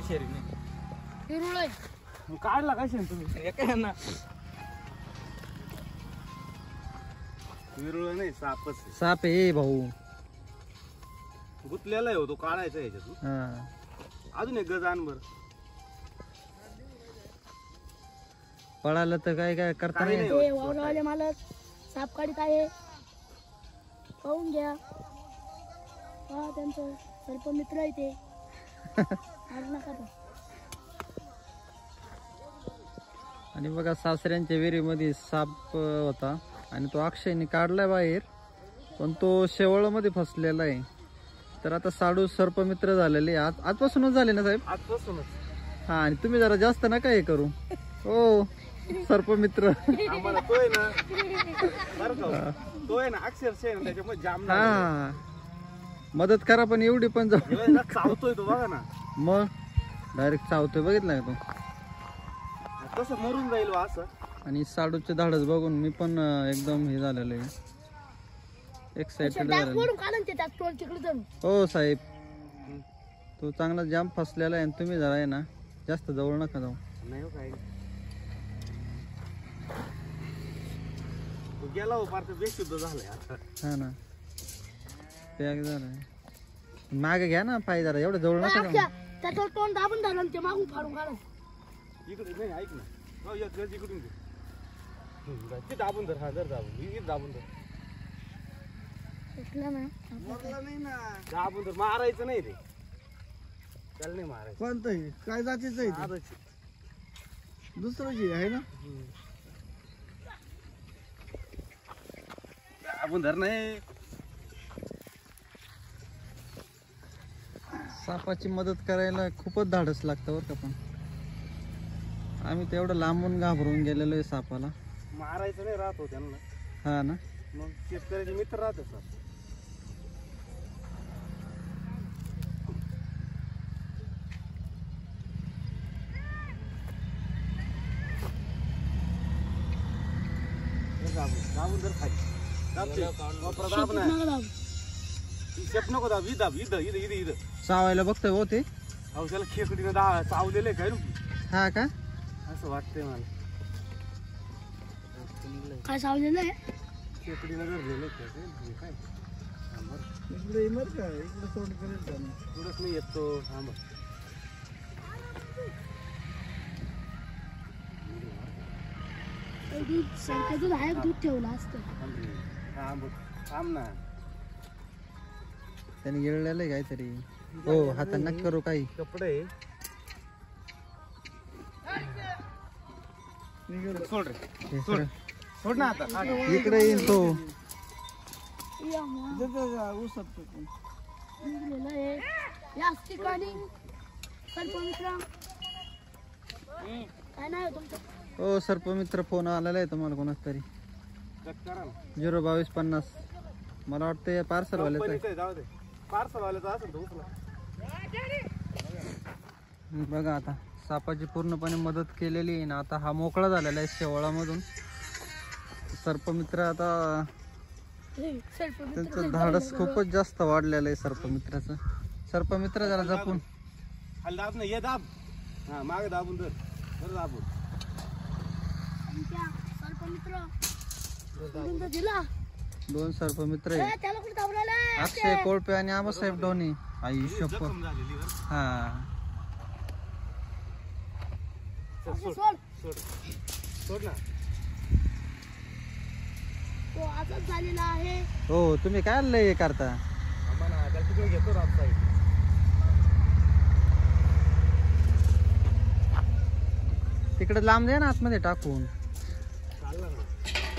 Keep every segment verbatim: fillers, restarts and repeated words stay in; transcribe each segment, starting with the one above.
शेरी नाही हिरुळय मग काढला काय शेण तुम्ही काय ना विरुळ नाही सापच आहे. साप आहे भाऊ. गुतलेला आहे हो तो काढायचा ह्याच्यातून. हा अजून एक गज आण बर. पळालं तर काय काय करता काही नाही. नाही. ते वावरवाले मालक साप काढीत आहे पाहून घ्या. हा त्यांचं सर्प मित्र आहे ते आज नका तो. आणि बघा सासऱ्यांच्या विहिरीमध्ये साप अं, होता आणि तो अक्षयने काढलाय बाहेर, पण तो शेवळमध्ये फसलेला आहे. तर आता साडू सर्पमित्र झालेले आज आजपासूनच झाले ना साहेब? आजपासूनच. हा आणि तुम्ही जरा जास्त नका हे करू हो सर्पमित्र. आम्हाला तो आहे ना बरं का तो आहे ना अक्षरशः आहे ना त्याच्यामुळे जाम हा मदत करा पण एवढी पण जाऊ. लागला. चावतोय तो बघा ना. मग डायरेक्ट चावतोय बघितलं का तो. कसं मरून जाईल बा असं. आणि साडूचे धाडस बघून मी पण अं, एकदम हे झालेलं आहे, एक्साइटेड डाक झालेलं. फोडून काढून ते टाक टोल तिकडे जाऊन. हो साहेब तो चांगला जाम फसलेला आहे आणि तुम्ही जरा आहे ना जास्त जवळ नका जाऊ. नाही हो काय तो गेला हो फार तर बेशुद्ध झालाय आता. हा ना पॅक झालाय. मागे घ्या ना पाय जरा, एवढं जवळ नका जाऊ. त्याच्यावर तोंड दाबून धरलं आणि ते मागून फाडून काढून. इकडे नाही ऐक ना हो एक गज इकडून घे. हम्म, ते दाबून धर. हा धर दाबून इकडे दाबून धर. सुटलं ना मरला नाही ना. दाबून धर. मारायचं नाही रे त्याला नाही मारायचं. कोणतं आहे काय जातीचं आहे आजच. दुसरं जे आहे ना. दाबून धर नाही. सापाची मदत करायला खूपच धाडस लागतं बरं का, पण आम्ही तर एवढं लांबून घाबरून गेलेलो आहे सापाला. मारायचं नाही राहतो त्यांना. हा ना मग शेतकऱ्याचे मित्र राहते सर. दाबून जर खाली दाबते दाब ना. नका दाबू. शेप नको दाब. इथं दाब. इथं इथं इथं इथं चावायला बघतोय हो ते. अहो त्याला खेकडीनं दा चावलेलं आहे काय नु हा का असं वाटतंय मला. काय सावलेलं आहे खेकडीनं धरलेलं आहे काय इकडे येणार का इकडे तोंड करेल पुढंच नाही येत तो. हा मग दूध सारखं दूध आहे दूध ठेवलं असतं. हा बघ थांब ना. त्याने गिळलेलं आहे काहीतरी. हो हातात नका करू काही. कपडे सोड रे. हे सोड सगळं सोड ना आता. इकडे येईल तो. या मग. निघलेलं आहे याच ठिकाणी सर्पमित्र. काय नाही तुमचं. हो सर्पमित्र फोन आलेला आहे तुम्हाला कोणाच तरी. कट करा ना. झिरो बावीस पन्नास मला वाटतं पार्सल वाल्याचं आहे. कंपनीचं आहे, जाऊ दे. पार्सल वाल्याचं असेल तर उचला. बघा आता सापाची पूर्णपणे मदत केलेली आहे ना. आता हा मोकळा झालेला आहे शेवाळामधून. सर्पमित्र आता हे सर्पमित्र त्यांचं धाडस खूपच जास्त वाढलेलं आहे सर्पमित्राचं. सर्पमित्र जरा जपून. खाली दाब ना. ये दाब. हा मागे दाबून धर. धर दाबून. आमच्या सर्पमित्र सोडून तर दिला. दोन सर्पमित्र ए, आहे, त्याला कुठे दाबलेलं अक्षय कोळपे आणि आबासाहेब ढोणे. आई शपथ. जखम झालेली बरं. हा चल, सोड सोड. सोड सोड ना. तो आजच झालेला आहे. हो तुम्ही काय लय हे करता. आम्हा ना त्याला तिकडे घेतो रात साईड. तिकडे लांब दे ना आतमध्ये टाकून. चालला ना.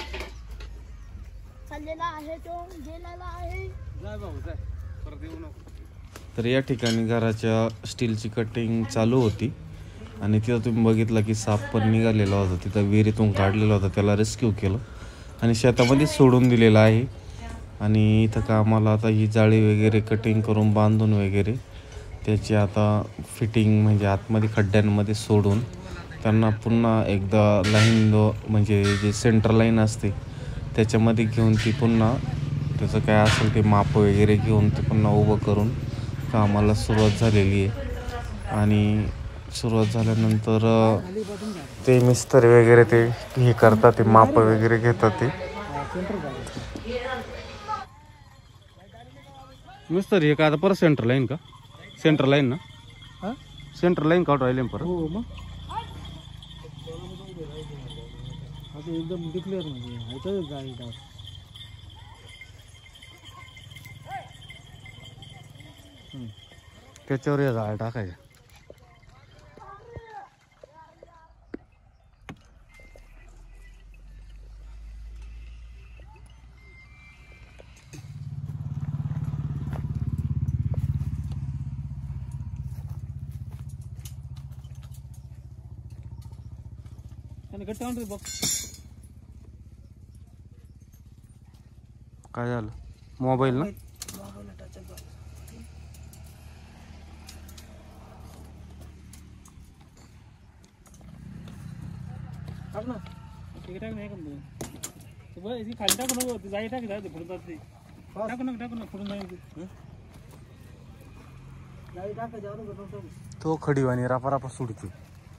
चाललेला आहे तो गेलेला आहे. जाय भाऊ जाय. परत येऊ नको. तर या ठिकाणी घराच्या स्टीलची कटिंग चालू होती आणि तिथं तुम्ही बघितलं की साप पण निघालेला होता. तिथं विहिरीतून काढलेला होता, त्याला रेस्क्यू केलं आणि शेतामध्ये सोडून दिलेलं आहे. आणि इथं कामाला आता ही जाळी वगैरे कटिंग करून बांधून वगैरे त्याची आता फिटिंग म्हणजे आतमध्ये खड्ड्यांमध्ये सोडून त्यांना पुन्हा एकदा लाईन म्हणजे जे सेंटर लाईन असते त्याच्यामध्ये घेऊन ती पुन्हा त्याचं काय असेल ते माप वगैरे घेऊन ते पुन्हा उभं करून कामाला सुरुवात झालेली आहे. आणि सुरुवात झाल्यानंतर अ, ते मिस्त्री वगैरे ते हे करतात, ते माप वगैरे घेतात ते. मिस्तर हे का आता परत सेंटर लाईन का? सेंटर लाईन ना? सेंटर लाईन काढून राहिले ना परत? हो मग आता एकदम डिक्लेअर म्हणजे गाडी त्याच्यावर या जाळ्या टाकायच्या. काय झालं? मोबाईल ना? खाली टाकू नको जाई टाक जाते फुटून जाते टाकू नका टाकू नका फुटून जाईल जाई टाका. तो खडीवाणी रापा रापा सुडते.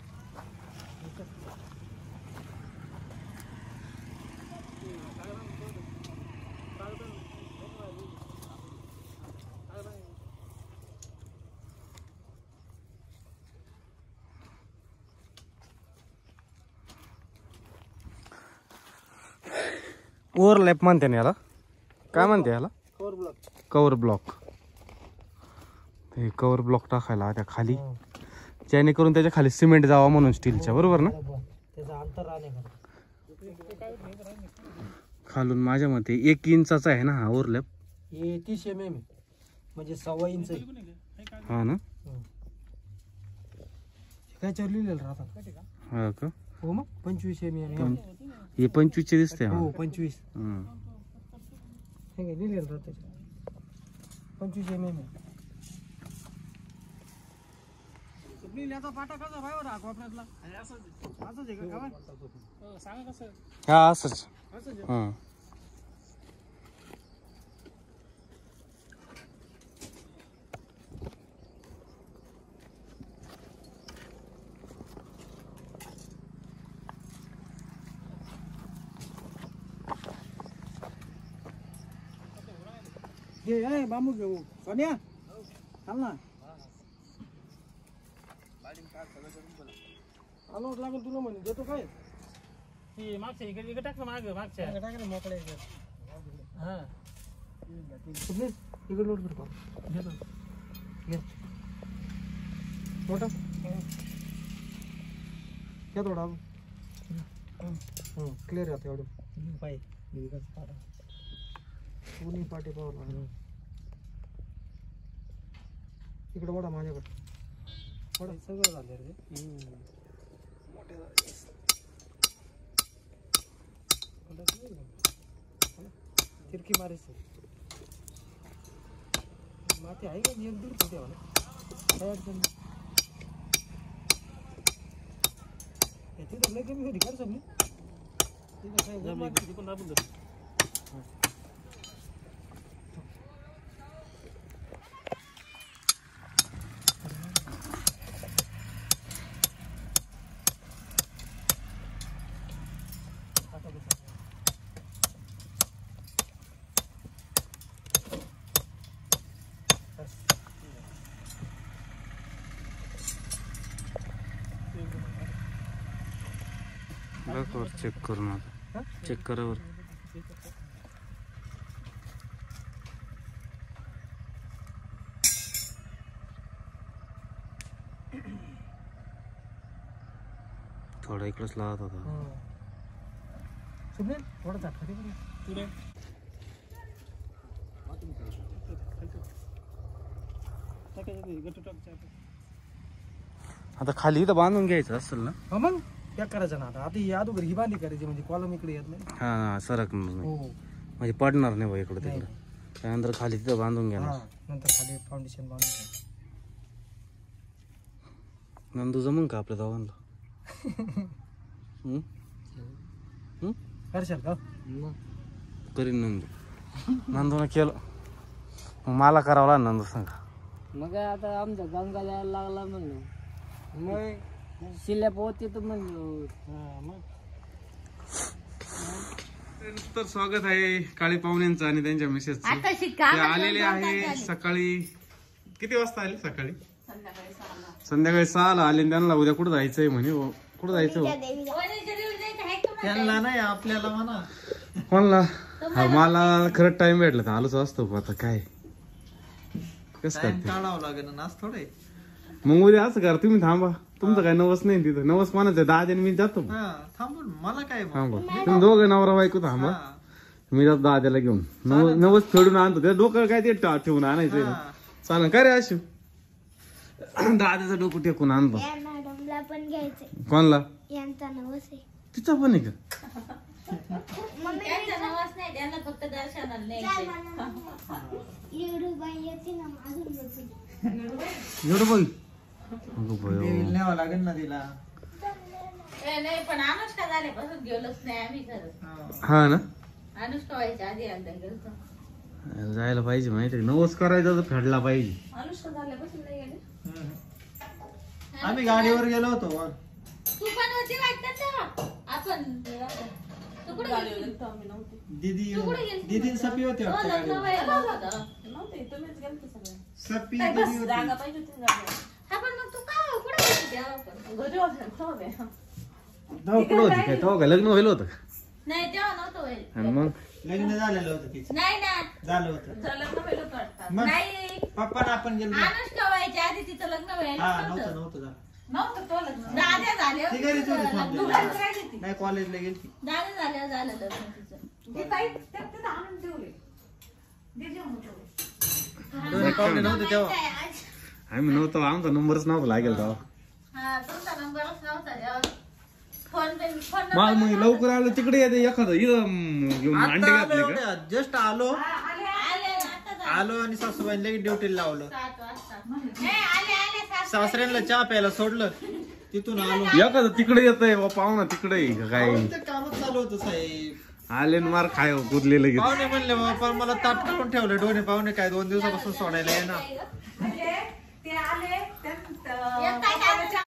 ओव्हरलॅप म्हणते ना याला, काय म्हणते याला? Cover block. Cover block. हे कवर ब्लॉक टाकायला त्या खाली, जेणेकरून त्याच्या खाली सिमेंट जावा म्हणून स्टीलच्या, बरोबर ना? त्याचा अंतर राहणे खालून माझ्या मते एक इंचाचा आहे ना हा ओव्हरलॅप. हे तीस एम एम म्हणजे सव्वा इंच आहे. हा ना? काय लिहिलेलं राहतात हा का? हो मग पंचवीस एम एम. हे पंचवीसचे दिसते. हो पंचवीस हम्म. हे काय लिहिलेलं राहतं पंचवीस एम एम. पाटा कसा भाई होता कोपऱ्यातला असंच असंच आहे का काय सांगा कसं? हा असंच. असंच हा घे बांबू घेऊ सोन्या चाल ना. आलो लागेल तुला म्हणे देतो काय ती मागच्या इकडे इकडे टाक ना माग मागच्या टाक ना मोकळे हा इकडे लोड कर घेतो घे मोठा घ्या थोडा क्लिअर राहते एवढं पाय दोन्ही पाठी पावर इकडे वडा माझ्याकडे वडा सगळं झालं रे. तिरकी मारायची माती आहे का एक दूर होते मला काय अडचण तिथे लय कमी होती खरं समजी तिथे काय तिकून दाबून जातो. चेक करून आता चेक करावर थोडा इकडेच लावत होता. थोडं झाकते पुढे आता खाली तर बांधून घ्यायचं असेल ना? हा मग त्या करायचं ना आता आता ही अगोदर ही बांधली करायची म्हणजे कॉलम इकडे येत नाही. हा हा सरकणार नाही हो म्हणजे पडणार नाही बा इकडे तिकडे. त्यानंतर खाली तिथं बांधून घ्या. नंतर खाली फाउंडेशन बांधून घ्या. नंदू जमून का आपल्या दोघांना? करशाल का? करीन नंदू. नंदून केलं मला करावं लागलं नंदू सांगा. मग काय आता आमचा गंगा यायला लागला म्हणलं मग शिल्या पोहते तर म्हणलो तर स्वागत आहे काळी पाहुण्यांचं आणि त्यांच्या मिसेसचं. ते आलेले आहे सकाळी किती वाजता आले? सकाळी संध्याकाळी सहाला आले आणि त्यांना उद्या कुठं जायचंय म्हणे. हो, कुठं जायचं? त्यांना नाही आपल्याला म्हणा. कोणला? हा मला खरंच टाइम भेटला तर आलोच असतो. आता काय कसं टाइम करते काढावं लागेल ना आज थोडे. मग उद्या असं करा तुम्ही थांबा. तुमचं काय नवस नाही तिथं. नवस कोणाचं? दहा दिन मी जातो. हा थांबून मला काय मग. थांबा तुम्ही दोघं नवरा बायको थांबा. हा. मी जातो दाद्याला घेऊन. नव नवस फेडून आणतो. त्या डोकं काय ते टा- ठेवून आणायचंय ना. हा. चालेल का रे आशू? दाद्याचं डोकं टेकून आणतो. या मॅडमला पण घ्यायचंय. कोणला? यांचा नवस आहे. तिचा पण आहे का? एवढं बघ. अगं बयो. देवीला न्यावं लागेल ना तिला. नाही पण अनुष्का झाल्यापासून गेलोच नाही आम्ही खरंच. हा. हा ना अनुष्का व्हायच्या आधी एकदा गेलो. जायला पाहिजे माहिती नवस करायचा तर फेडला पाहिजे. अनुष्का झाल्यापासून नाही गेले. हम्म. आम्ही गाडीवर गेलो होतो वर. तू पण होती वाटतं तेव्हा. आपण तू कुठे गेली? दीदी तू कुठे गेली? दीदी सपी होते हो, वाटतं लग्न गाडीवर. व्हायला होतं. नव्हते तुम्हीच गेलते सगळे. सपी दीदी होती. हा पण मग तू का कुठे गेली तेव्हा पण? घरी होते ना तेव्हा. तेव्हा कुठं होती काय? तेव्हा काय लग्न व्हायला होतं का? नाही तेव्हा नव्हतं व्हायला. आणि मग लग्न झालेलं होतं तिचं. नाही ना झालं होतं. लग्न व्हायला होतं वाटतं. मग? नाही पप्पा ना आपण गेलो. अनुष्का व्हायच्या आधी तिचं लग्न व्हायला हा नव्हतं. नव्हतं नव्हतं झालं. नव्हतं तो लग्न. दाद्या झाल्यावर ती घरीच होती तिचं लग्न. थांबलेली. तू घरीच राहिली होती. नाही कॉलेजला गेली ती. दाद्या झाल्यावर झालं लग्न तिचं. दोन्ही पाहुणे नव्हते तेव्हा. आम्ही नव्हतो. आमचा नंबरच नव्हता लागेल तेव्हा. हा तुमचा नंबरच नव्हता जेव्हा. फोन पे फोन मग नंबर मग लवकर आलं तिकडे येते एखादं इथं म, घेऊन अंडे घातले का? जस्ट आलो आले आता झालं. आलो आणि सासूबाईला लगेच ड्युटीला लावलं. सात वाजता. नाही आले आले सात. सासऱ्यांना चहा प्यायला सोडलं. तिथून आलो. एखादं तिकडे येतंय पाहुणा तिकडे आहे का काय? ते कामच चालू होतं साहेब. आले न मार खाय कुदले लगेच. पाहुणे म्हणले मग पण मला ताट काढून ठेवले. डोणे पाहुणे काय दोन दिवसापासून सोडायला आहे ना. एक काय काय